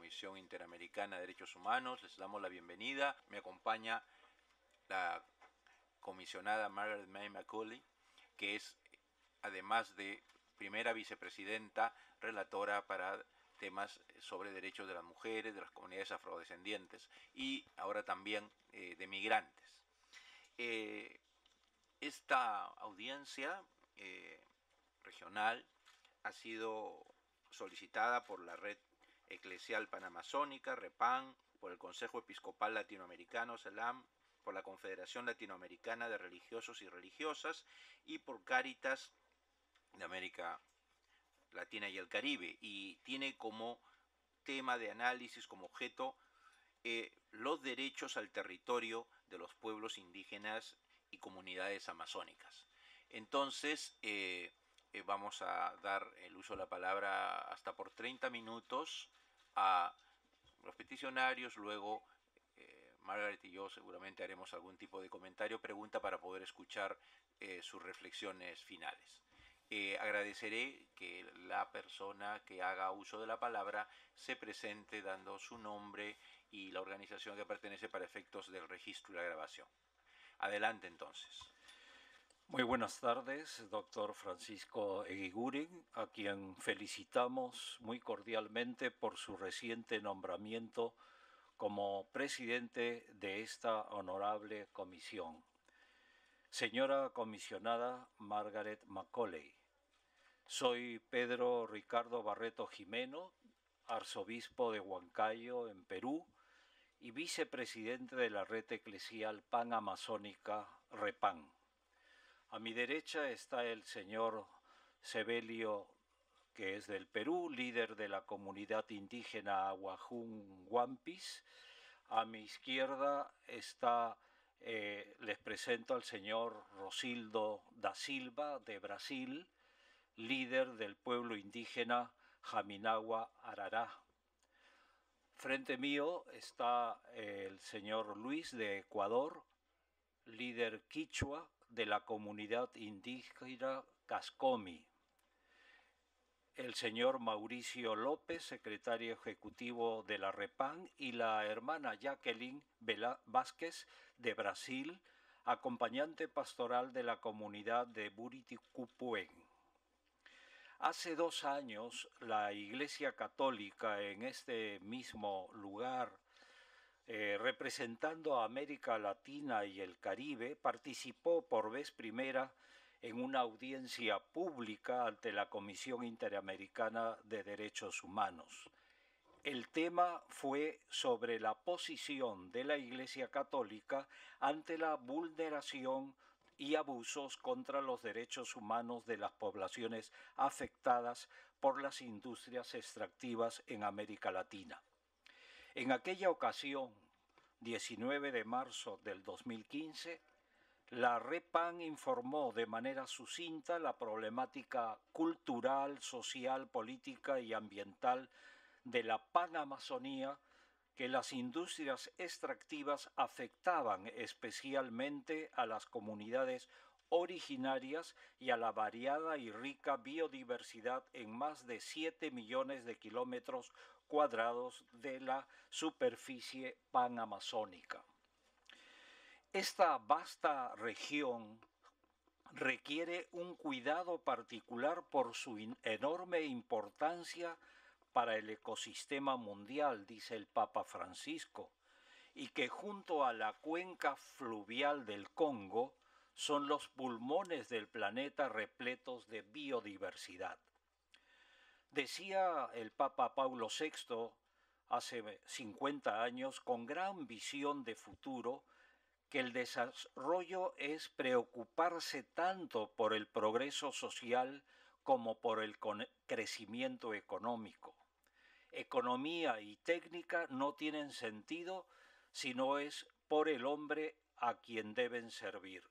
Comisión Interamericana de Derechos Humanos. Les damos la bienvenida. Me acompaña la comisionada Margaret May Macaulay, que es, además de primera vicepresidenta, relatora para temas sobre derechos de las mujeres, de las comunidades afrodescendientes y ahora también de migrantes. Esta audiencia regional ha sido solicitada por la Red Eclesial Panamazónica, REPAN, por el Consejo Episcopal Latinoamericano, CELAM, por la Confederación Latinoamericana de Religiosos y Religiosas y por Cáritas de América Latina y el Caribe, y tiene como tema de análisis, como objeto, los derechos al territorio de los pueblos indígenas y comunidades amazónicas. Entonces, vamos a dar el uso de la palabra hasta por 30 minutos a los peticionarios, luego Margaret y yo seguramente haremos algún tipo de comentario, pregunta para poder escuchar sus reflexiones finales. Agradeceré que la persona que haga uso de la palabra se presente dando su nombre y la organización que pertenece para efectos del registro y la grabación. Adelante entonces. Muy buenas tardes, doctor Francisco Eguiguren, a quien felicitamos muy cordialmente por su reciente nombramiento como presidente de esta honorable comisión. Señora comisionada Margaret Macaulay, soy Pedro Ricardo Barreto Jimeno, arzobispo de Huancayo, en Perú, y vicepresidente de la Red Eclesial Panamazónica, REPAN. A mi derecha está el señor Sebelio, que es del Perú, líder de la comunidad indígena Ahuajún Huampis. A mi izquierda está, les presento al señor Rosildo da Silva, de Brasil, líder del pueblo indígena Jaminagua Arará. Frente mío está el señor Luis, de Ecuador, líder quichua de la comunidad indígena Cascomi. El señor Mauricio López, secretario ejecutivo de la REPAN, y la hermana Jacqueline Vázquez, de Brasil, acompañante pastoral de la comunidad de Buriticupuén. Hace 2 años, la Iglesia Católica en este mismo lugar, representando a América Latina y el Caribe, participó por vez primera en una audiencia pública ante la Comisión Interamericana de Derechos Humanos. El tema fue sobre la posición de la Iglesia Católica ante la vulneración y abusos contra los derechos humanos de las poblaciones afectadas por las industrias extractivas en América Latina. En aquella ocasión, 19 de marzo del 2015, la REPAN informó de manera sucinta la problemática cultural, social, política y ambiental de la Panamazonía, que las industrias extractivas afectaban especialmente a las comunidades originarias y a la variada y rica biodiversidad en más de 7 millones de kilómetros cuadrados de la superficie panamazónica. Esta vasta región requiere un cuidado particular por su enorme importancia para el ecosistema mundial, dice el Papa Francisco, y que junto a la cuenca fluvial del Congo son los pulmones del planeta repletos de biodiversidad. Decía el Papa Paulo VI hace 50 años, con gran visión de futuro, que el desarrollo es preocuparse tanto por el progreso social como por el crecimiento económico. Economía y técnica no tienen sentido si no es por el hombre a quien deben servir.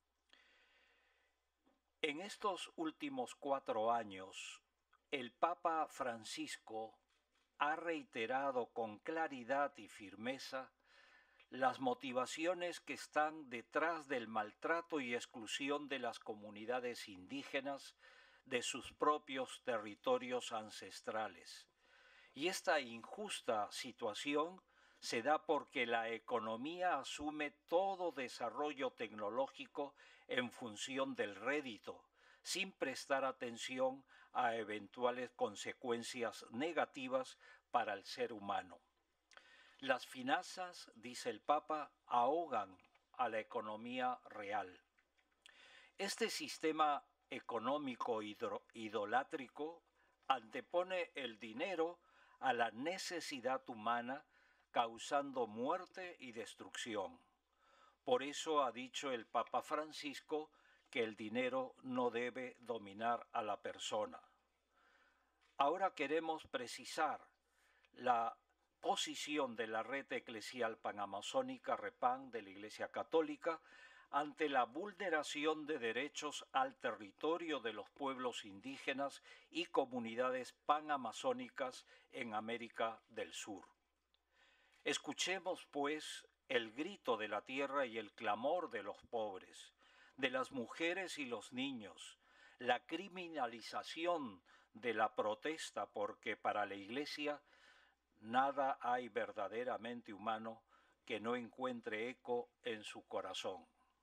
En estos últimos 4 años, el Papa Francisco ha reiterado con claridad y firmeza las motivaciones que están detrás del maltrato y exclusión de las comunidades indígenas de sus propios territorios ancestrales, Y esta injusta situación se da porque la economía asume todo desarrollo tecnológico en función del rédito, sin prestar atención a eventuales consecuencias negativas para el ser humano. Las finanzas, dice el Papa, ahogan a la economía real. Este sistema económico idolátrico antepone el dinero a la necesidad humana, causando muerte y destrucción. Por eso ha dicho el Papa Francisco que el dinero no debe dominar a la persona. Ahora queremos precisar la posición de la red eclesial panamazónica REPAN de la Iglesia Católica ante la vulneración de derechos al territorio de los pueblos indígenas y comunidades panamazónicas en América del Sur. Escuchemos, pues, el grito de la tierra y el clamor de los pobres, de las mujeres y los niños, la criminalización de la protesta, porque para la Iglesia nada hay verdaderamente humano que no encuentre eco en su corazón.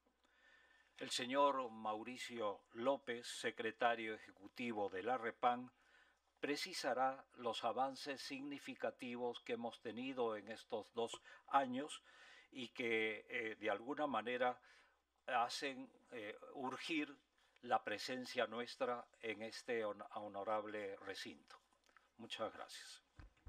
El señor Mauricio López, secretario ejecutivo de la REPAN, precisará los avances significativos que hemos tenido en estos 2 años y que de alguna manera hacen urgir la presencia nuestra en este honorable recinto. Muchas gracias.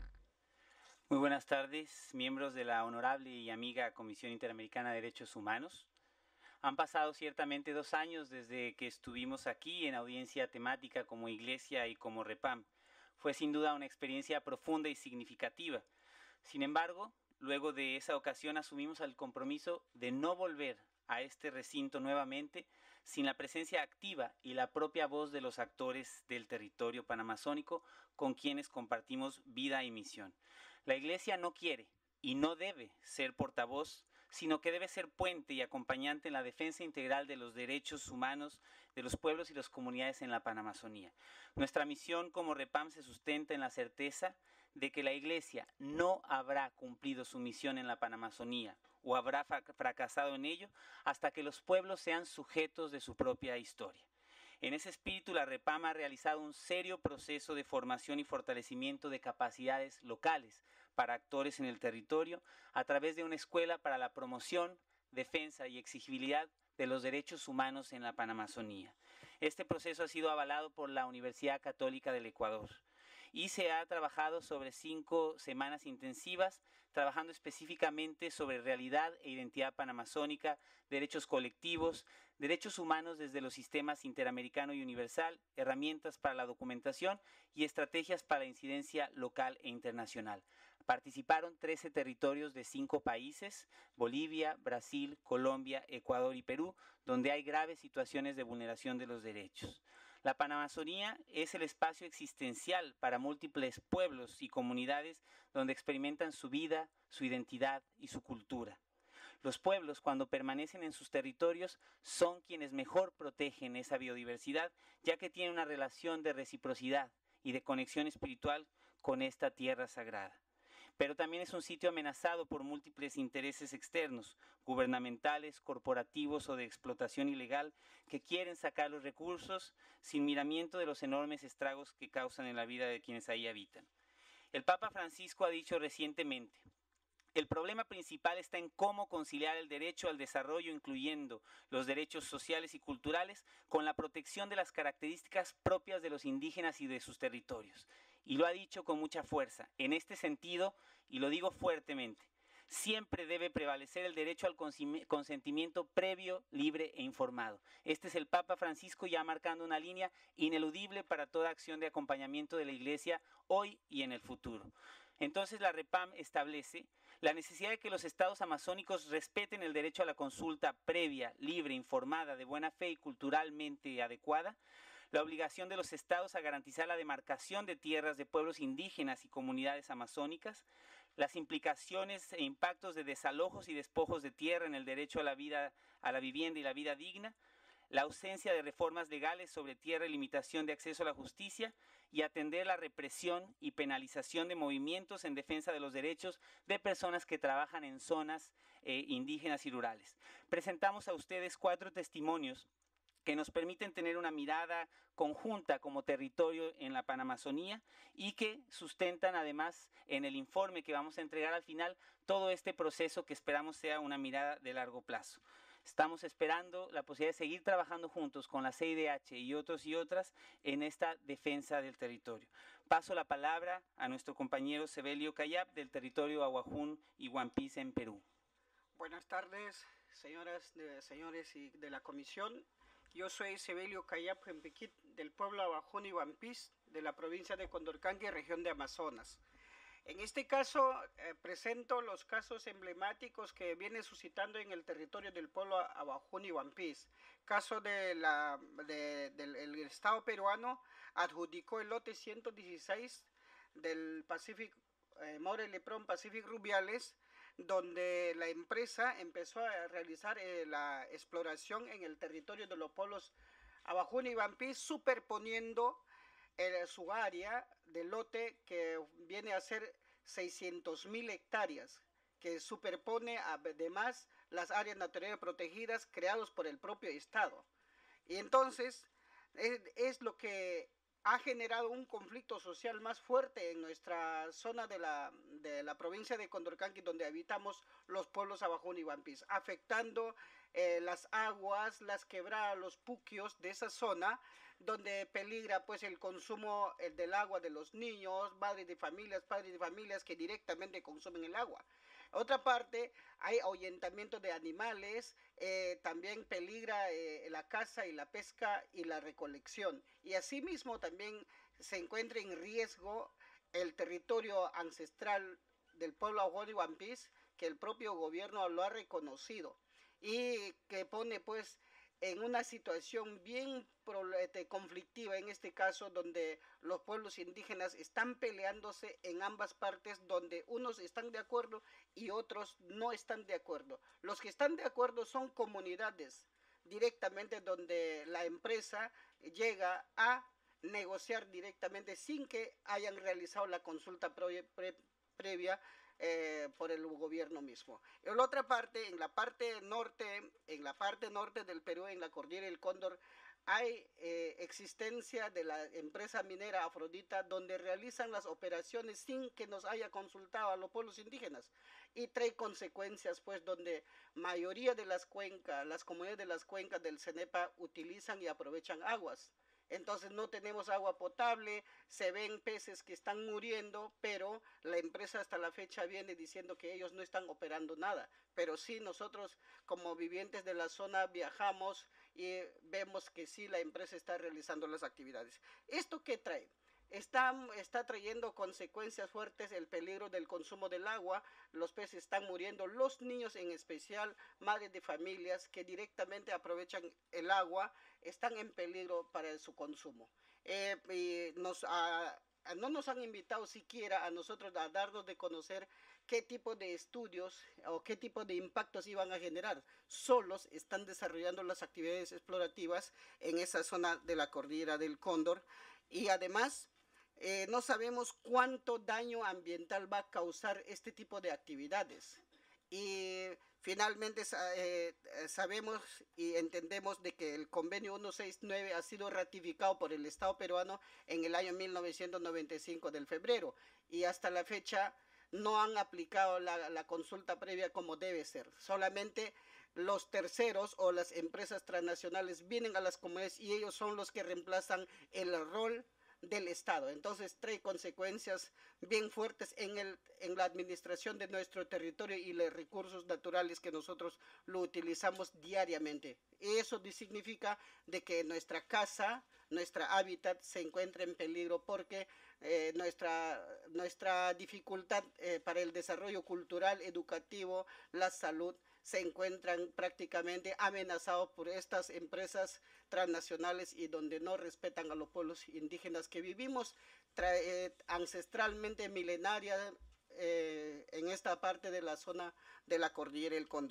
Muy buenas tardes, miembros de la honorable y amiga Comisión Interamericana de Derechos Humanos. Han pasado ciertamente 2 años desde que estuvimos aquí en audiencia temática como Iglesia y como REPAM. Fue sin duda una experiencia profunda y significativa. Sin embargo, luego de esa ocasión asumimos el compromiso de no volver a este recinto nuevamente sin la presencia activa y la propia voz de los actores del territorio panamazónico con quienes compartimos vida y misión. La Iglesia no quiere y no debe ser portavoz, sino que debe ser puente y acompañante en la defensa integral de los derechos humanos de los pueblos y las comunidades en la Panamazonía. Nuestra misión como REPAM se sustenta en la certeza de que la Iglesia no habrá cumplido su misión en la Panamazonía o habrá fracasado en ello hasta que los pueblos sean sujetos de su propia historia. En ese espíritu, la REPAM ha realizado un serio proceso de formación y fortalecimiento de capacidades locales para actores en el territorio a través de una escuela para la promoción, defensa y exigibilidad de los derechos humanos en la Panamazonía. Este proceso ha sido avalado por la Universidad Católica del Ecuador y se ha trabajado sobre 5 semanas intensivas, trabajando específicamente sobre realidad e identidad panamazónica, derechos colectivos, derechos humanos desde los sistemas interamericano y universal, herramientas para la documentación y estrategias para la incidencia local e internacional. Participaron 13 territorios de 5 países, Bolivia, Brasil, Colombia, Ecuador y Perú, donde hay graves situaciones de vulneración de los derechos. La Panamazonía es el espacio existencial para múltiples pueblos y comunidades donde experimentan su vida, su identidad y su cultura. Los pueblos, cuando permanecen en sus territorios, son quienes mejor protegen esa biodiversidad, ya que tienen una relación de reciprocidad y de conexión espiritual con esta tierra sagrada. Pero también es un sitio amenazado por múltiples intereses externos, gubernamentales, corporativos o de explotación ilegal, que quieren sacar los recursos sin miramiento de los enormes estragos que causan en la vida de quienes ahí habitan. El Papa Francisco ha dicho recientemente: el problema principal está en cómo conciliar el derecho al desarrollo, incluyendo los derechos sociales y culturales, con la protección de las características propias de los indígenas y de sus territorios. Y lo ha dicho con mucha fuerza. En este sentido, y lo digo fuertemente, siempre debe prevalecer el derecho al consentimiento previo, libre e informado. Este es el Papa Francisco ya marcando una línea ineludible para toda acción de acompañamiento de la Iglesia hoy y en el futuro. Entonces la REPAM establece la necesidad de que los estados amazónicos respeten el derecho a la consulta previa, libre, informada, de buena fe y culturalmente adecuada, la obligación de los estados a garantizar la demarcación de tierras de pueblos indígenas y comunidades amazónicas, las implicaciones e impactos de desalojos y despojos de tierra en el derecho a la vida, a la vivienda y la vida digna, la ausencia de reformas legales sobre tierra y limitación de acceso a la justicia, y atender la represión y penalización de movimientos en defensa de los derechos de personas que trabajan en zonas indígenas y rurales. Presentamos a ustedes 4 testimonios que nos permiten tener una mirada conjunta como territorio en la Panamazonía y que sustentan además en el informe que vamos a entregar al final todo este proceso que esperamos sea una mirada de largo plazo. Estamos esperando la posibilidad de seguir trabajando juntos con la CIDH y otros y otras en esta defensa del territorio. Paso la palabra a nuestro compañero Sebelio Cayap del territorio Aguajún y Huampís en Perú. Buenas tardes, señores y de la comisión. Yo soy Sebelio Cayap Jempequit, del pueblo Aguajún y Huampís, de la provincia de Condorcanqui, región de Amazonas. En este caso, presento los casos emblemáticos que viene suscitando en el territorio del pueblo Aguajún y Huampís. Caso del Estado peruano adjudicó el lote 116 del Pacific More Lepron Pacific Rubiales, donde la empresa empezó a realizar la exploración en el territorio de los pueblos Aguajún y Huampís, superponiendo su área de lote, que viene a ser 600.000 hectáreas, que superpone además las áreas naturales protegidas creadas por el propio Estado. Y entonces es lo que ha generado un conflicto social más fuerte en nuestra zona de la provincia de Condorcanqui, donde habitamos los pueblos Aguajún y Huampís, afectando las aguas, las quebradas, los puquios de esa zona, donde peligra pues el consumo del agua de los niños, padres de familias que directamente consumen el agua. Otra parte, hay ahuyentamiento de animales, también peligra la caza y la pesca y la recolección. Y asimismo también se encuentra en riesgo el territorio ancestral del pueblo Aguajún y Huampís, que el propio gobierno lo ha reconocido y que pone pues en una situación bien conflictiva en este caso, donde los pueblos indígenas están peleándose en ambas partes, donde unos están de acuerdo y otros no están de acuerdo. Los que están de acuerdo son comunidades directamente, donde la empresa llega a negociar directamente sin que hayan realizado la consulta previa por el gobierno mismo. En la otra parte, en la parte norte del Perú, en la cordillera del Cóndor, hay existencia de la empresa minera Afrodita, donde realizan las operaciones sin que nos haya consultado a los pueblos indígenas, y trae consecuencias pues donde mayoría de las cuencas, las comunidades de las cuencas del Cenepa utilizan y aprovechan aguas. Entonces no tenemos agua potable, se ven peces que están muriendo, pero la empresa hasta la fecha viene diciendo que ellos no están operando nada. Pero sí, nosotros como vivientes de la zona viajamos y vemos que sí, la empresa está realizando las actividades. ¿Esto qué trae? Está trayendo consecuencias fuertes, el peligro del consumo del agua, los peces están muriendo, los niños en especial, madres de familias que directamente aprovechan el agua, están en peligro para su consumo. No nos han invitado siquiera a nosotros a darnos de conocer qué tipo de estudios o qué tipo de impactos iban a generar. Solos están desarrollando las actividades explorativas en esa zona de la cordillera del Cóndor, y además no sabemos cuánto daño ambiental va a causar este tipo de actividades. Y finalmente sabemos y entendemos de que el convenio 169 ha sido ratificado por el Estado peruano en el año 1995 del febrero, y hasta la fecha no han aplicado la consulta previa como debe ser. Solamente los terceros o las empresas transnacionales vienen a las comunidades y ellos son los que reemplazan el rol del Estado. Entonces trae consecuencias bien fuertes en la administración de nuestro territorio y los recursos naturales que nosotros lo utilizamos diariamente. Y eso significa de que nuestra casa, nuestra hábitat se encuentra en peligro, porque nuestra dificultad para el desarrollo cultural, educativo, la salud, se encuentran prácticamente amenazados por estas empresas transnacionales, y donde no respetan a los pueblos indígenas que vivimos ancestralmente milenaria en esta parte de la zona de la cordillera del Cóndor.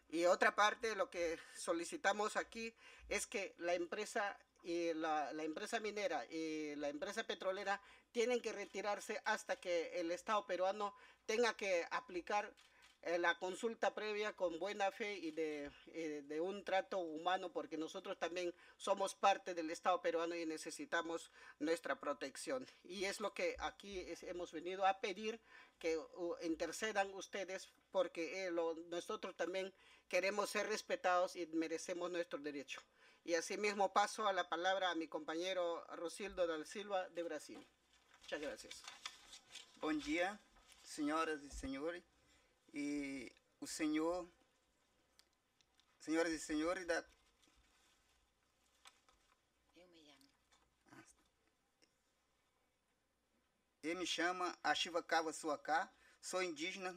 Y otra parte, lo que solicitamos aquí es que la empresa la empresa minera y la empresa petrolera tienen que retirarse hasta que el Estado peruano tenga que aplicar la consulta previa con buena fe y de un trato humano, porque nosotros también somos parte del Estado peruano y necesitamos nuestra protección. Y es lo que aquí hemos venido a pedir, que intercedan ustedes, porque nosotros también queremos ser respetados y merecemos nuestro derecho. Y asimismo paso a la palabra a mi compañero Rosildo da Silva, de Brasil. Muchas gracias. Bom dia, senhoras e senhores. E o senhor, senhoras e senhores da... Eu me chamo Ashiva Kava Suaká, sou indígena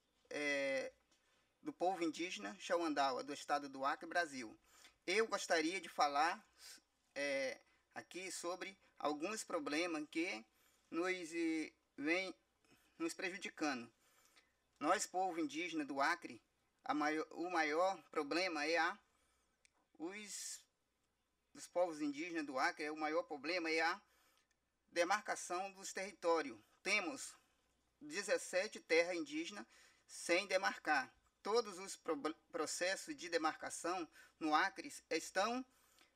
do povo indígena Xauandaua, do estado do Acre, Brasil. Eu gostaria de falar aqui sobre alguns problemas que vem nos prejudicando. Nós, povo indígena do Acre, o maior problema dos povos indígenas do Acre, o maior problema é a demarcação dos territórios. Temos 17 terras indígenas sem demarcar. Todos os processos de demarcação no Acre estão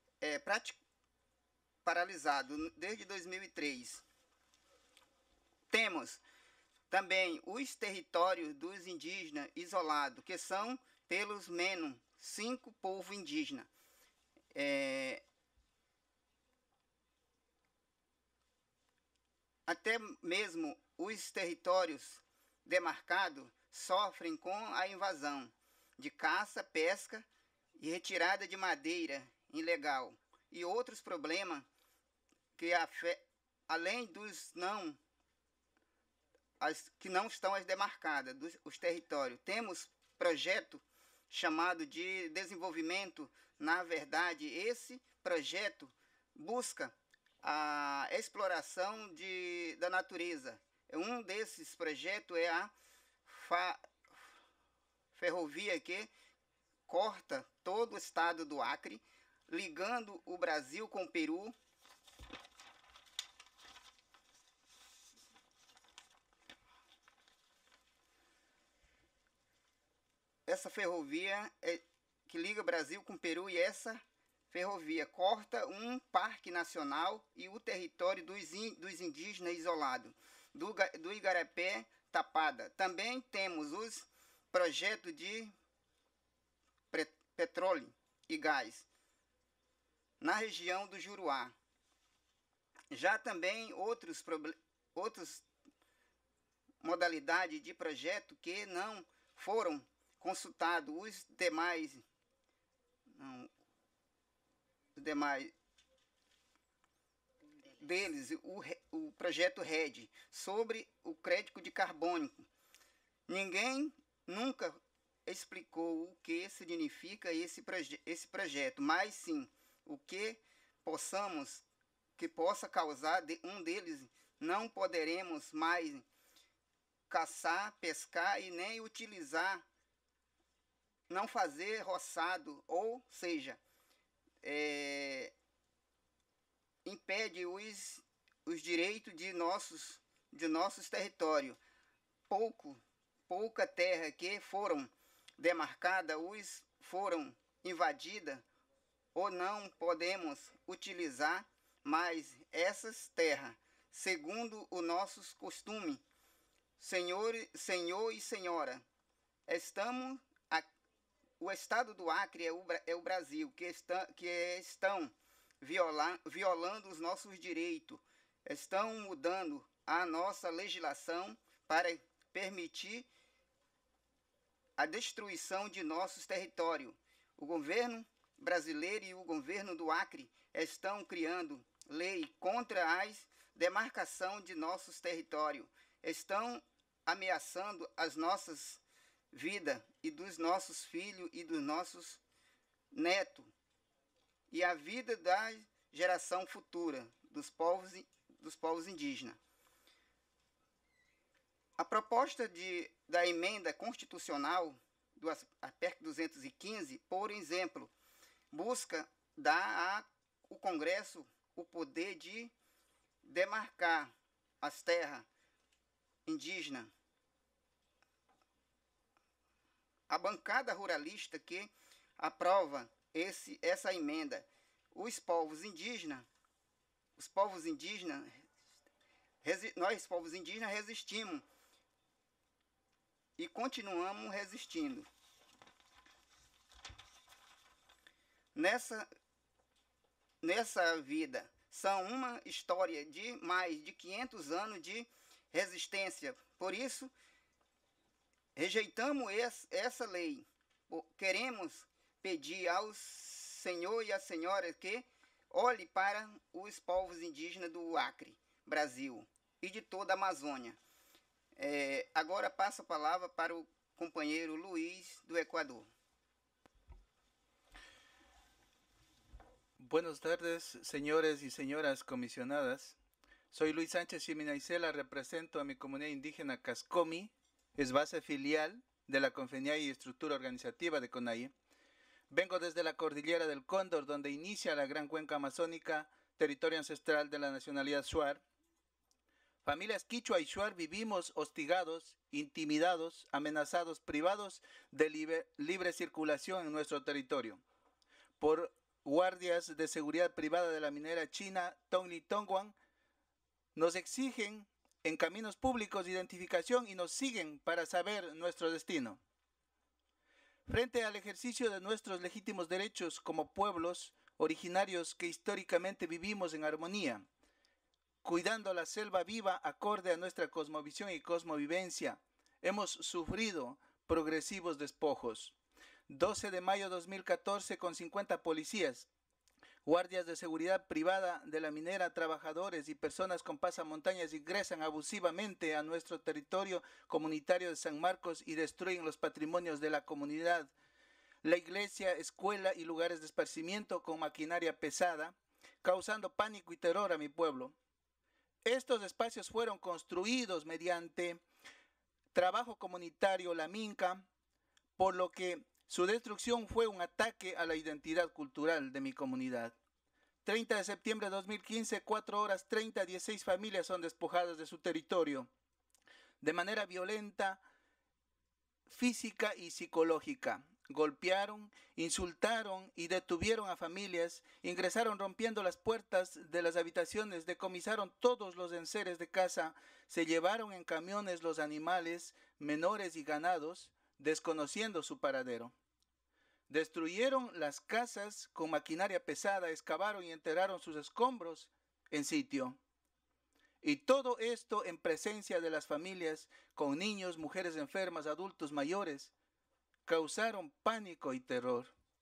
paralisados desde 2003. Temos também os territórios dos indígenas isolados, que são pelos menos 5 povos indígenas. Até mesmo os territórios demarcados sofrem com a invasão de caça, pesca e retirada de madeira ilegal. E outros problemas que além dos que não estão demarcadas, os territórios. Temos projeto chamado de desenvolvimento. Na verdade, esse projeto busca a exploração da natureza. Um desses projetos é a ferrovia que corta todo o estado do Acre, ligando o Brasil com o Peru. Essa ferrovia que liga o Brasil com o Peru, e essa ferrovia corta um parque nacional e o território dos indígenas isolados, do Igarapé Tapada. Também temos os projetos de petróleo e gás na região do Juruá. Já também outras modalidades de projeto que não foram consultados. Os demais deles, o projeto RED, sobre o crédito de carbono. Ninguém nunca explicou o que significa esse projeto, mas sim o que possa causar um deles. Não poderemos mais caçar, pescar e nem utilizar, não fazer roçado, ou seja, impede os direitos de nossos territórios. Pouca terra que foram demarcadas, foram invadidas, ou não podemos utilizar mais essas terras, segundo os nossos costumes. Senhor e senhora, o estado do Acre é o Brasil, que estão violando os nossos direitos, estão mudando a nossa legislação para permitir a destruição de nossos territórios. O governo brasileiro e o governo do Acre estão criando lei contra a demarcação de nossos territórios, estão ameaçando as nossas vidas e dos nossos filhos e dos nossos netos, e a vida da geração futura dos povos indígenas. A proposta da emenda constitucional a PEC 215, por exemplo, busca dar ao Congresso o poder de demarcar as terras indígenas. A bancada ruralista que aprova essa emenda, os povos indígenas, nós povos indígenas resistimos e continuamos resistindo. Nessa vida, são uma história de mais de 500 anos de resistência. Por isso, rejeitamos essa lei. Queremos pedir ao senhor e à senhora que olhe para os povos indígenas do Acre, Brasil, e de toda a Amazônia. Agora passo a palavra para o companheiro Luiz, do Equador. Buenas tardes, señores y señoras comisionadas. Soy Luis Sánchez Ximenaicela, represento a mi comunidad indígena Cascomi, es base filial de la Confeñay y estructura organizativa de CONAIE. Vengo desde la cordillera del Cóndor, donde inicia la gran cuenca amazónica, territorio ancestral de la nacionalidad Shuar. Familias quichua y Shuar vivimos hostigados, intimidados, amenazados, privados de libre circulación en nuestro territorio por guardias de seguridad privada de la minera china Tongli Tongguan. Nos exigen en caminos públicos identificación y nos siguen para saber nuestro destino. Frente al ejercicio de nuestros legítimos derechos como pueblos originarios que históricamente vivimos en armonía, cuidando la selva viva acorde a nuestra cosmovisión y cosmovivencia, hemos sufrido progresivos despojos. 12 de mayo de 2014, con 50 policías, guardias de seguridad privada de la minera, trabajadores y personas con pasamontañas ingresan abusivamente a nuestro territorio comunitario de San Marcos y destruyen los patrimonios de la comunidad, la iglesia, escuela y lugares de esparcimiento con maquinaria pesada, causando pánico y terror a mi pueblo. Estos espacios fueron construidos mediante trabajo comunitario, la minca, por lo que su destrucción fue un ataque a la identidad cultural de mi comunidad. 30 de septiembre de 2015, 4:30, 16 familias son despojadas de su territorio de manera violenta, física y psicológica. Golpearon, insultaron y detuvieron a familias, ingresaron rompiendo las puertas de las habitaciones, decomisaron todos los enseres de casa, se llevaron en camiones los animales, menores y ganados, desconociendo su paradero. Destruyeron las casas con maquinaria pesada, excavaron y enterraron sus escombros en sitio. Y todo esto en presencia de las familias, con niños, mujeres enfermas, adultos mayores, causaron pánico y terror.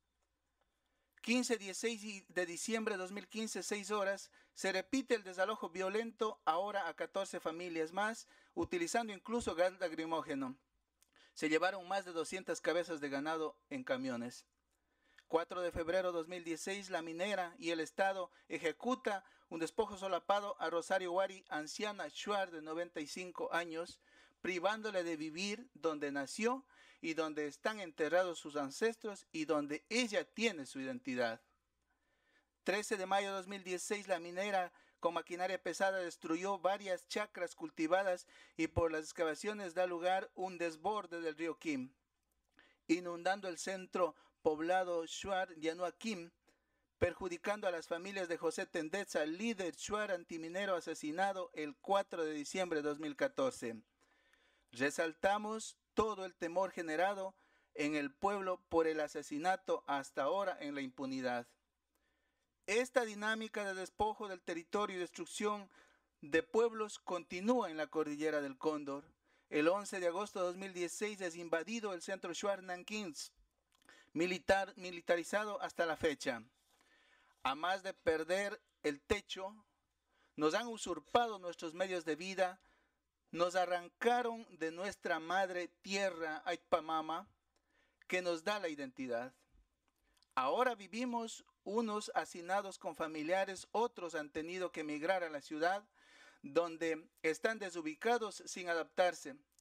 15-16 de diciembre de 2015, 6 horas, se repite el desalojo violento, ahora a 14 familias más, utilizando incluso gas lacrimógeno. Se llevaron más de 200 cabezas de ganado en camiones. 4 de febrero de 2016, la minera y el Estado ejecuta un despojo solapado a Rosario Wari, anciana Shuar de 95 años, privándole de vivir donde nació y donde están enterrados sus ancestros y donde ella tiene su identidad. 13 de mayo de 2016, la minera con maquinaria pesada destruyó varias chacras cultivadas y por las excavaciones da lugar un desborde del río Kim, inundando el centro poblado Shuar Yanuakim, perjudicando a las familias de José Tendetza, líder Shuar antiminero asesinado el 4 de diciembre de 2014. Resaltamos todo el temor generado en el pueblo por el asesinato hasta ahora en la impunidad. Esta dinámica de despojo del territorio y destrucción de pueblos continúa en la cordillera del Cóndor. El 11 de agosto de 2016 es invadido el centro Shuar Nanking, militarizado hasta la fecha. A más de perder el techo, nos han usurpado nuestros medios de vida, nos arrancaron de nuestra madre tierra, Aitpamama, que nos da la identidad. Ahora vivimos unos hacinados con familiares, otros han tenido que emigrar a la ciudad, donde están desubicados sin adaptarse.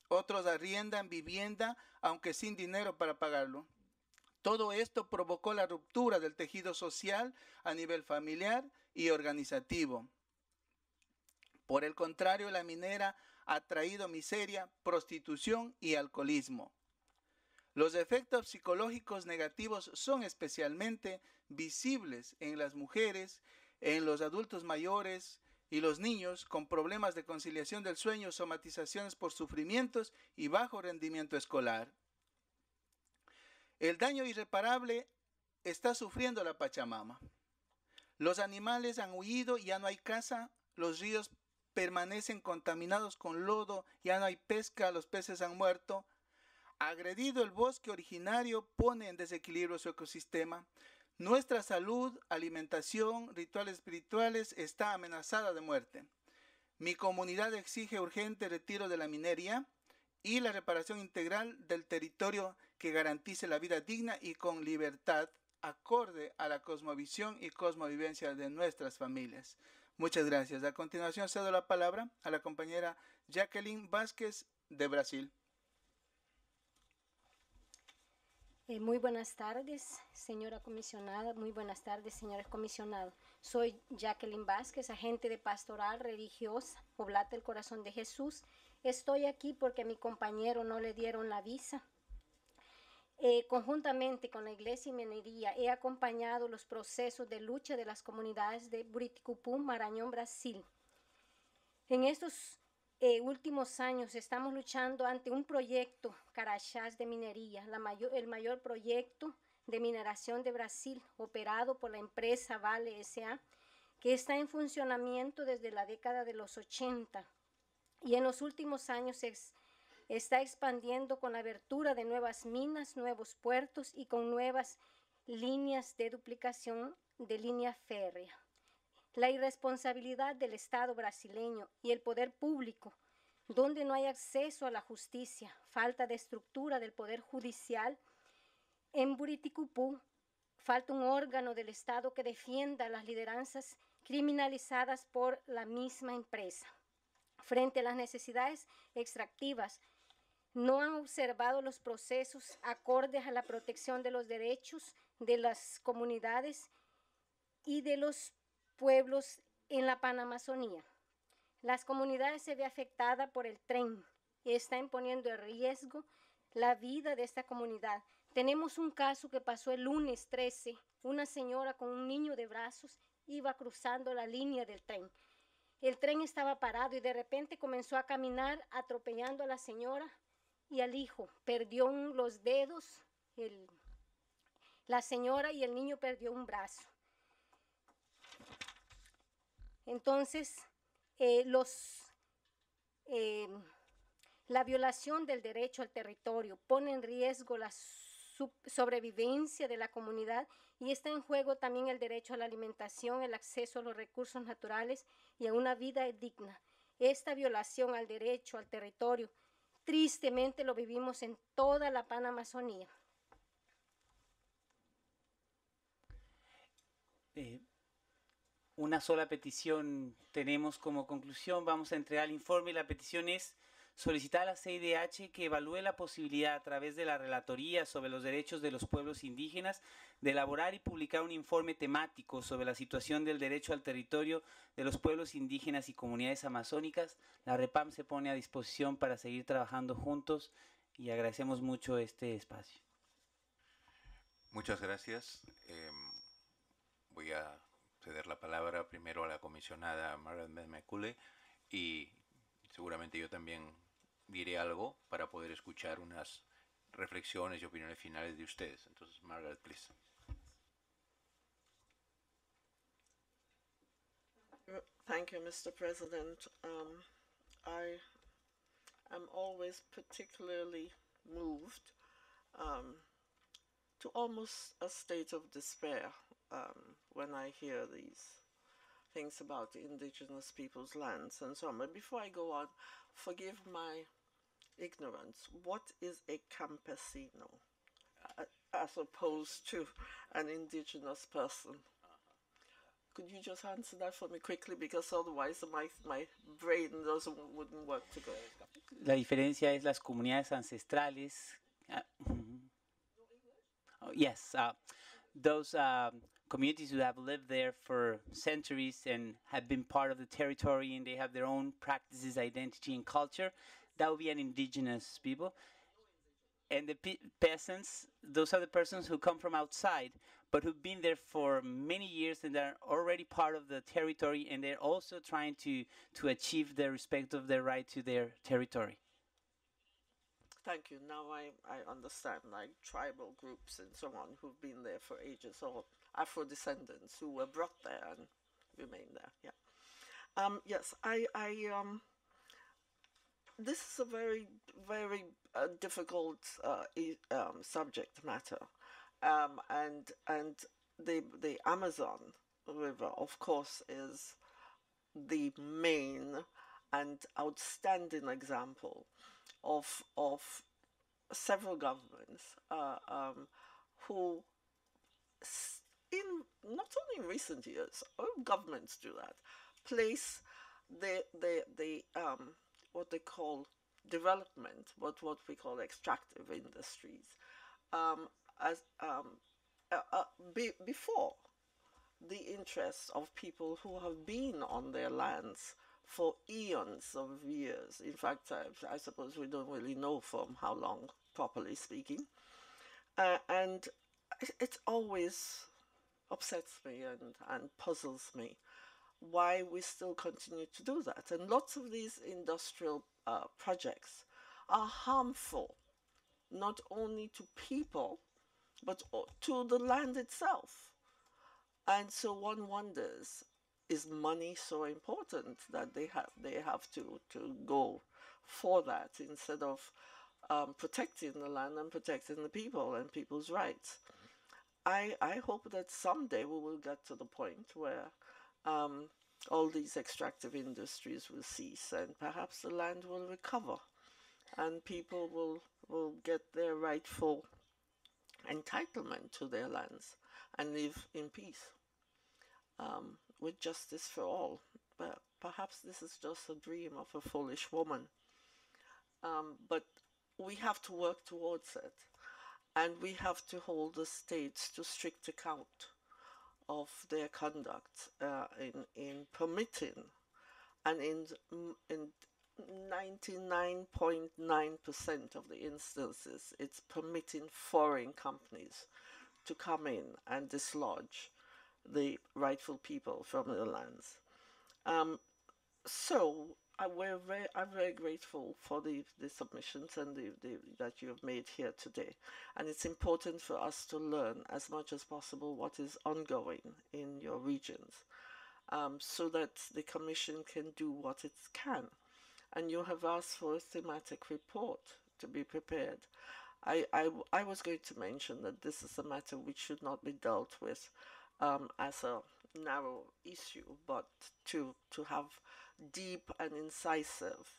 Otros arriendan vivienda aunque sin dinero para pagarlo. Todo esto provocó la ruptura del tejido social a nivel familiar y organizativo. Por el contrario, la minera ha traído miseria, prostitución y alcoholismo. Los efectos psicológicos negativos son especialmente visibles en las mujeres, en los adultos mayores y los niños con problemas de conciliación del sueño, somatizaciones por sufrimientos y bajo rendimiento escolar. El daño irreparable está sufriendo la Pachamama. Los animales han huido, ya no hay caza, los ríos permanecen contaminados con lodo, ya no hay pesca, los peces han muerto. Agredido el bosque originario, pone en desequilibrio su ecosistema. Nuestra salud, alimentación, rituales espirituales está amenazada de muerte. Mi comunidad exige urgente retiro de la minería y la reparación integral del territorio que garantice la vida digna y con libertad, acorde a la cosmovisión y cosmovivencia de nuestras familias. Muchas gracias. A continuación cedo la palabra a la compañera Jacqueline Vázquez de Brasil. Muy buenas tardes, señora comisionada. Muy buenas tardes, señores comisionados. Soy Jacqueline Vázquez, agente de pastoral religiosa, Oblata el Corazón de Jesús. Estoy aquí porque a mi compañero no le dieron la visa. Conjuntamente con la Iglesia y Minería, he acompañado los procesos de lucha de las comunidades de Buriticupu, Marañón, Brasil. En estos últimos años estamos luchando ante un proyecto Carachás de minería, el mayor proyecto de mineración de Brasil, operado por la empresa Vale S.A., que está en funcionamiento desde la década de los 80 y en los últimos años está expandiendo con la abertura de nuevas minas, nuevos puertos y con nuevas líneas de duplicación de línea férrea. La irresponsabilidad del Estado brasileño y el poder público, donde no hay acceso a la justicia, falta de estructura del poder judicial. En Buriticupu falta un órgano del Estado que defienda las lideranzas criminalizadas por la misma empresa. Frente a las necesidades extractivas, no han observado los procesos acordes a la protección de los derechos de las comunidades y de los pueblos en la Panamazonía. Las comunidades se ven afectadas por el tren y están poniendo en riesgo la vida de esta comunidad. Tenemos un caso que pasó el lunes 13, una señora con un niño de brazos iba cruzando la línea del tren. El tren estaba parado y de repente comenzó a caminar atropellando a la señora y al hijo. Perdió los dedos, la señora, y el niño perdió un brazo. Entonces, la violación del derecho al territorio pone en riesgo la sobrevivencia de la comunidad y está en juego también el derecho a la alimentación, el acceso a los recursos naturales y a una vida digna. Esta violación al derecho al territorio tristemente lo vivimos en toda la Panamazonía. Una sola petición tenemos como conclusión. Vamos a entregar el informe. La petición es solicitar a la CIDH que evalúe la posibilidad a través de la Relatoría sobre los Derechos de los Pueblos Indígenas de elaborar y publicar un informe temático sobre la situación del derecho al territorio de los pueblos indígenas y comunidades amazónicas. La REPAM se pone a disposición para seguir trabajando juntos y agradecemos mucho este espacio. Muchas gracias. Voy a ceder la palabra primero a la comisionada Margaret Mekule y seguramente yo también diré algo para poder escuchar unas reflexiones y opiniones finales de ustedes. Entonces, Margaret, please. Thank you, Mr. President. I am always particularly moved to almost a state of despair when I hear these things about the indigenous people's lands and so on. But before I go on, forgive my ignorance. What is a campesino as opposed to an indigenous person? Could you just answer that for me quickly, because otherwise my brain wouldn't work together. La diferencia es las comunidades ancestrales. Yes, those communities who have lived there for centuries and have been part of the territory, and they have their own practices, identity, and culture. That would be an indigenous people. And the peasants, those are the persons who come from outside, but who've been there for many years and are already part of the territory, and they're also trying to achieve the respect of their right to their territory. Thank you. Now I understand, like tribal groups and so on who've been there for ages, or Afro-descendants who were brought there and remain there. Yeah. Yes, this is a very, very difficult subject matter, and the Amazon River, of course, is the main and outstanding example of several governments who, not only in recent years, all governments do that, place the what they call development, what we call extractive industries, before the interests of people who have been on their lands for eons of years. In fact, I suppose we don't really know from how long, properly speaking. And it always upsets me and puzzles me why we still continue to do that. And lots of these industrial projects are harmful, not only to people, but to the land itself. And so one wonders, is money so important that they have to go for that instead of protecting the land and protecting the people and people's rights? I hope that someday we will get to the point where all these extractive industries will cease, and perhaps the land will recover and people will get their rightful entitlement to their lands and live in peace with justice for all. But perhaps this is just a dream of a foolish woman. But we have to work towards it, and we have to hold the states to strict account of their conduct in permitting, and in 99.9% of the instances, it's permitting foreign companies to come in and dislodge the rightful people from the lands. So I'm very grateful for the submissions and that you have made here today. And it's important for us to learn as much as possible what is ongoing in your regions, so that the Commission can do what it can. And you have asked for a thematic report to be prepared. I was going to mention that this is a matter which should not be dealt with as a narrow issue, but to have deep and incisive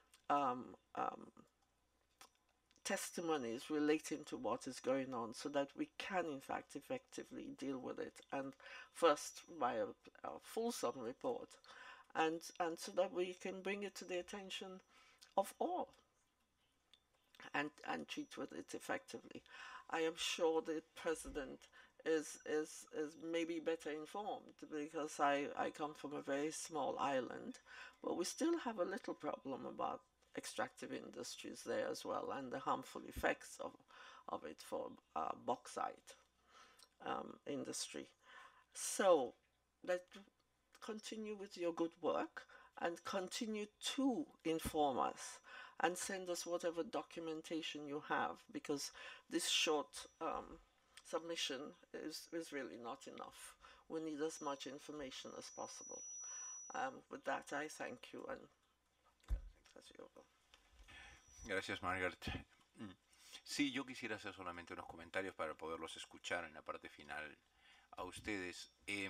testimonies relating to what is going on, so that we can in fact effectively deal with it, and first by a fulsome report, and so that we can bring it to the attention of all and treat with it effectively. I am sure the President is maybe better informed, because I come from a very small island, but we still have a little problem about extractive industries there as well, and the harmful effects of it for bauxite industry. So continue with your good work, and continue to inform us and send us whatever documentation you have, because this short submission is really not enough. We need as much information as possible. With that, I thank you, and Gracias, Margaret. Sí, yo quisiera hacer solamente unos comentarios para poderlos escuchar en la parte final a ustedes.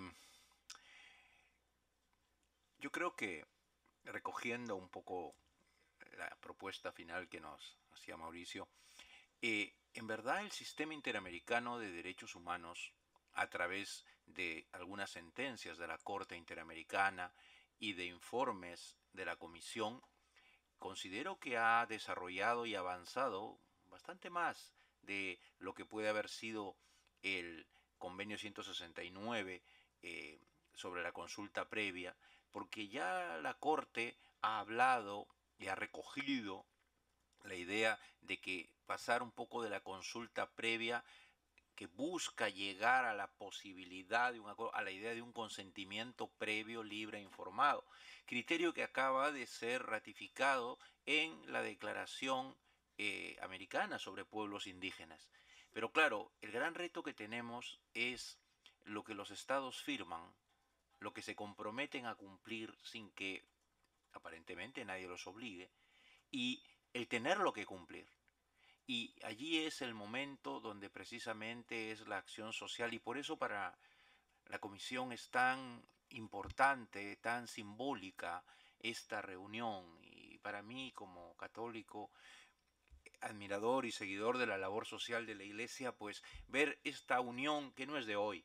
Yo creo que, recogiendo un poco la propuesta final que nos hacía Mauricio, en verdad el sistema interamericano de derechos humanos, a través de algunas sentencias de la Corte Interamericana y de informes de la Comisión, considero que ha desarrollado y avanzado bastante más de lo que puede haber sido el convenio 169 sobre la consulta previa, porque ya la Corte ha hablado y ha recogido la idea de que pasar un poco de la consulta previa que busca llegar a la posibilidad de un acuerdo, a la idea de un consentimiento previo, libre e informado, criterio que acaba de ser ratificado en la Declaración Americana sobre Pueblos Indígenas. Pero claro, el gran reto que tenemos es lo que los estados firman, lo que se comprometen a cumplir sin que aparentemente nadie los obligue, y el tenerlo que cumplir. Y allí es el momento donde precisamente es la acción social, y por eso para la Comisión es tan importante, tan simbólica esta reunión. Y para mí, como católico, admirador y seguidor de la labor social de la Iglesia, pues ver esta unión que no es de hoy,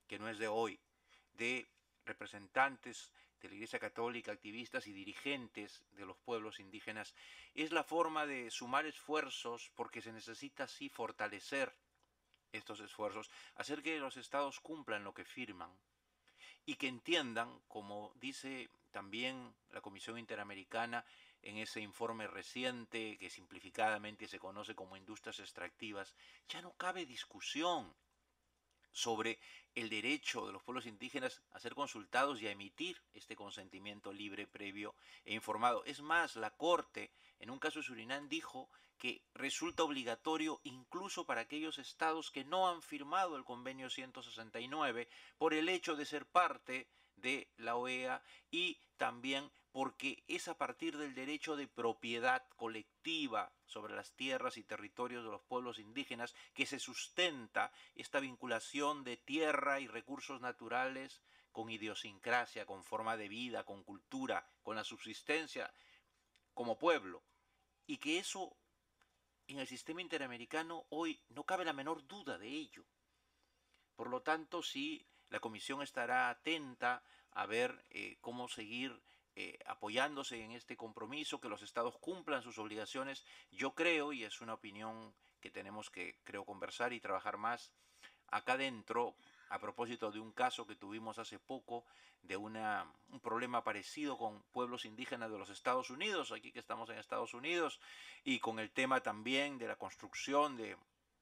de representantes de la Iglesia Católica, activistas y dirigentes de los pueblos indígenas, es la forma de sumar esfuerzos, porque se necesita así fortalecer estos esfuerzos, hacer que los estados cumplan lo que firman y que entiendan, como dice también la Comisión Interamericana en ese informe reciente que simplificadamente se conoce como industrias extractivas, ya no cabe discusión sobre el derecho de los pueblos indígenas a ser consultados y a emitir este consentimiento libre, previo e informado. Es más, la Corte, en un caso de Surinam, dijo que resulta obligatorio incluso para aquellos estados que no han firmado el convenio 169 por el hecho de ser parte de la OEA, y también porque es a partir del derecho de propiedad colectiva sobre las tierras y territorios de los pueblos indígenas que se sustenta esta vinculación de tierra y recursos naturales con idiosincrasia, con forma de vida, con cultura, con la subsistencia como pueblo, y que eso en el sistema interamericano hoy no cabe la menor duda de ello. Por lo tanto, sí, la Comisión estará atenta a ver cómo seguir apoyándose en este compromiso, que los estados cumplan sus obligaciones. Yo creo, y es una opinión que tenemos que, creo, conversar y trabajar más acá dentro, a propósito de un caso que tuvimos hace poco, de un problema parecido con pueblos indígenas de los Estados Unidos, aquí que estamos en Estados Unidos, y con el tema también de la construcción de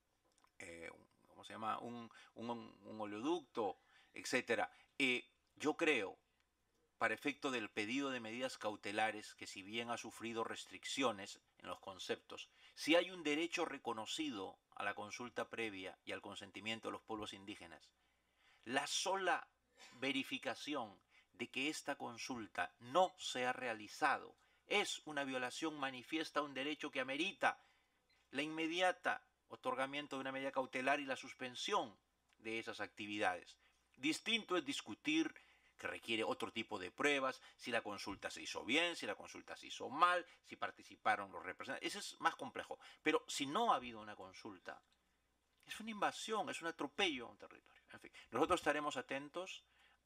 ¿cómo se llama? Un oleoducto, etcétera. Yo creo, para efecto del pedido de medidas cautelares, que si bien ha sufrido restricciones en los conceptos, si hay un derecho reconocido a la consulta previa y al consentimiento de los pueblos indígenas, la sola verificación de que esta consulta no se ha realizado es una violación manifiesta a un derecho que amerita la inmediata otorgamiento de una medida cautelar y la suspensión de esas actividades. Distinto es discutir que requiere otro tipo de pruebas, si la consulta se hizo bien, si la consulta se hizo mal, si participaron los representantes. Eso es más complejo. Pero si no ha habido una consulta, es una invasión, es un atropello a un territorio. En fin, nosotros estaremos atentos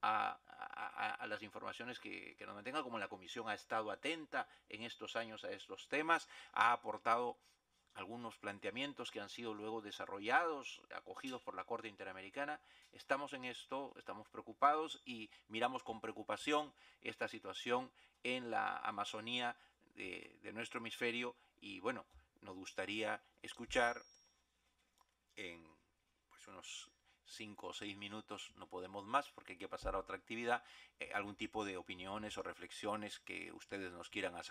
a las informaciones que nos mantengan, como la Comisión ha estado atenta en estos años a estos temas, ha aportado algunos planteamientos que han sido luego desarrollados, acogidos por la Corte Interamericana. Estamos en esto, estamos preocupados y miramos con preocupación esta situación en la Amazonía de nuestro hemisferio, y bueno, nos gustaría escuchar en pues unos 5 o 6 minutos, no podemos más porque hay que pasar a otra actividad, algún tipo de opiniones o reflexiones que ustedes nos quieran hacer.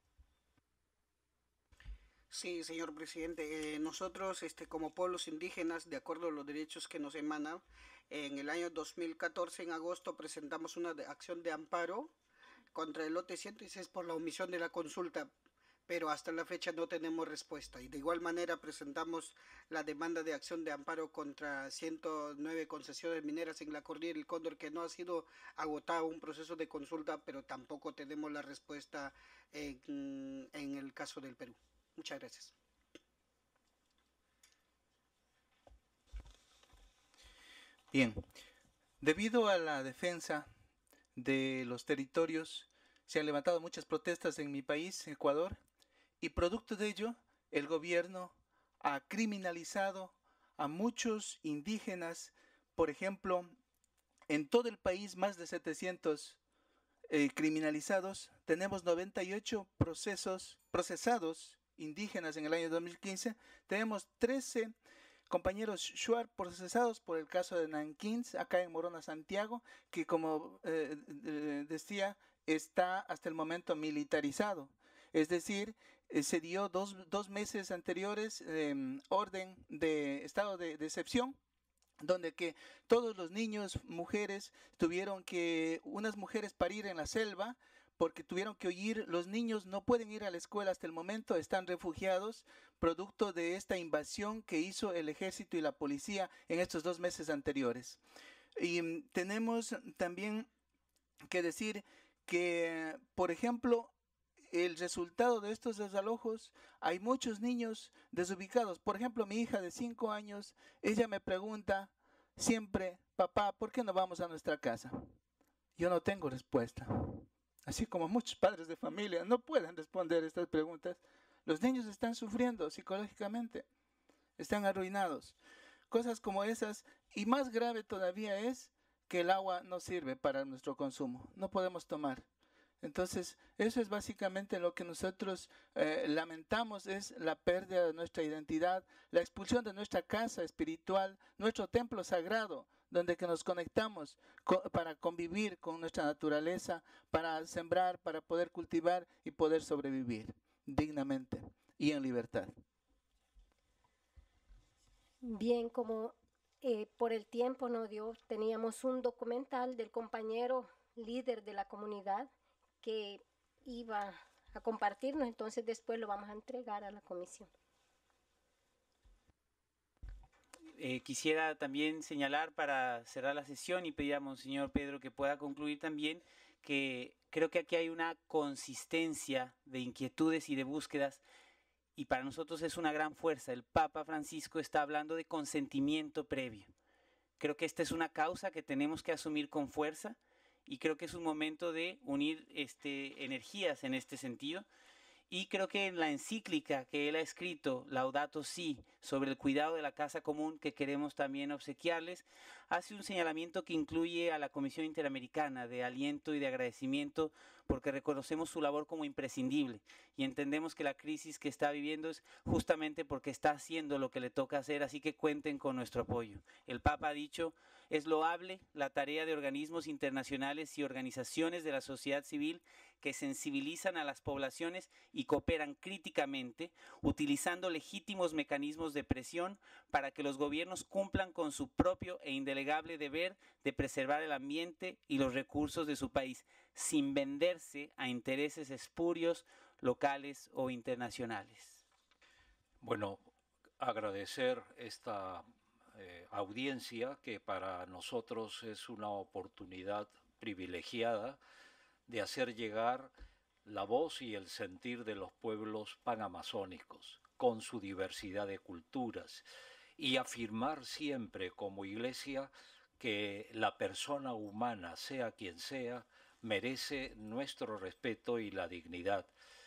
Sí, señor presidente, nosotros como pueblos indígenas, de acuerdo a los derechos que nos emanan, en el año 2014, en agosto, presentamos una acción de amparo contra el lote 106 por la omisión de la consulta, pero hasta la fecha no tenemos respuesta. Y de igual manera presentamos la demanda de acción de amparo contra 109 concesiones mineras en la Cordillera del Cóndor, que no ha sido agotado un proceso de consulta, pero tampoco tenemos la respuesta en el caso del Perú. Muchas gracias. Bien, Debido a la defensa de los territorios, se han levantado muchas protestas en mi país, Ecuador, y producto de ello, el gobierno ha criminalizado a muchos indígenas. Por ejemplo, en todo el país, más de 700 criminalizados. Tenemos 98 procesados indígenas en el año 2015. Tenemos 13 compañeros Shuar procesados por el caso de Nankín, acá en Morona, Santiago, que como decía, está hasta el momento militarizado. Es decir, se dio dos meses anteriores orden de estado de excepción, donde que todos los niños, mujeres, tuvieron que, unas mujeres parir en la selva, porque tuvieron que huir. Los niños no pueden ir a la escuela hasta el momento, están refugiados, producto de esta invasión que hizo el ejército y la policía en estos 2 meses anteriores. Y tenemos también que decir que, por ejemplo, el resultado de estos desalojos, hay muchos niños desubicados. Por ejemplo, mi hija de 5 años, ella me pregunta siempre, papá, ¿por qué no vamos a nuestra casa? Yo no tengo respuesta. Así como muchos padres de familia no pueden responder estas preguntas, los niños están sufriendo psicológicamente, están arruinados. Cosas como esas, y más grave todavía es que el agua no sirve para nuestro consumo, no podemos tomar. Entonces, eso es básicamente lo que nosotros lamentamos, es la pérdida de nuestra identidad, la expulsión de nuestra casa espiritual, nuestro templo sagrado, donde que nos conectamos para convivir con nuestra naturaleza, para sembrar, para poder cultivar y poder sobrevivir dignamente y en libertad. Bien, como por el tiempo no dio, teníamos un documental del compañero líder de la comunidad que iba a compartirnos, entonces después lo vamos a entregar a la comisión. Quisiera también señalar para cerrar la sesión y pedir a Monseñor Pedro que pueda concluir también que creo que aquí hay una consistencia de inquietudes y de búsquedas y para nosotros es una gran fuerza. El Papa Francisco está hablando de consentimiento previo. Creo que esta es una causa que tenemos que asumir con fuerza y creo que es un momento de unir energías en este sentido. Y creo que en la encíclica que él ha escrito, Laudato Si, sobre el cuidado de la casa común, que queremos también obsequiarles, hace un señalamiento que incluye a la Comisión Interamericana de aliento y de agradecimiento porque reconocemos su labor como imprescindible y entendemos que la crisis que está viviendo es justamente porque está haciendo lo que le toca hacer, así que cuenten con nuestro apoyo. El Papa ha dicho, es loable la tarea de organismos internacionales y organizaciones de la sociedad civil que sensibilizan a las poblaciones y cooperan críticamente, utilizando legítimos mecanismos de presión para que los gobiernos cumplan con su propio e indelegable deber de preservar el ambiente y los recursos de su país, sin venderse a intereses espurios, locales o internacionales. Bueno, agradecer esta audiencia que para nosotros es una oportunidad privilegiada de hacer llegar la voz y el sentir de los pueblos panamazónicos con su diversidad de culturas y afirmar siempre como Iglesia que la persona humana, sea quien sea, merece nuestro respeto y la dignidad.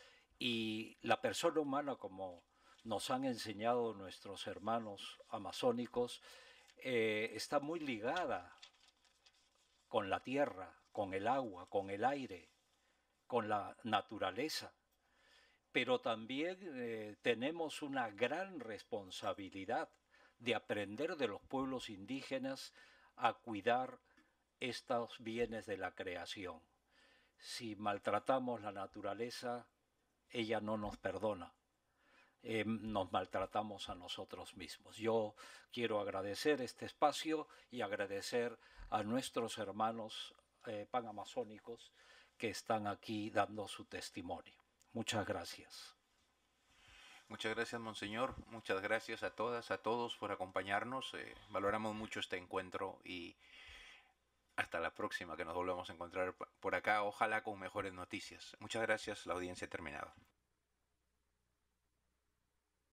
Y la persona humana, como nos han enseñado nuestros hermanos amazónicos, está muy ligada con la tierra, con el agua, con el aire, con la naturaleza. Pero también tenemos una gran responsabilidad de aprender de los pueblos indígenas a cuidar estos bienes de la creación. Si maltratamos la naturaleza, ella no nos perdona. Nos maltratamos a nosotros mismos. Yo quiero agradecer este espacio y agradecer a nuestros hermanos panamazónicos que están aquí dando su testimonio. Muchas gracias. Muchas gracias, Monseñor. Muchas gracias a todas, a todos por acompañarnos. Valoramos mucho este encuentro y hasta la próxima que nos volvemos a encontrar por acá, ojalá con mejores noticias. Muchas gracias, la audiencia ha terminado.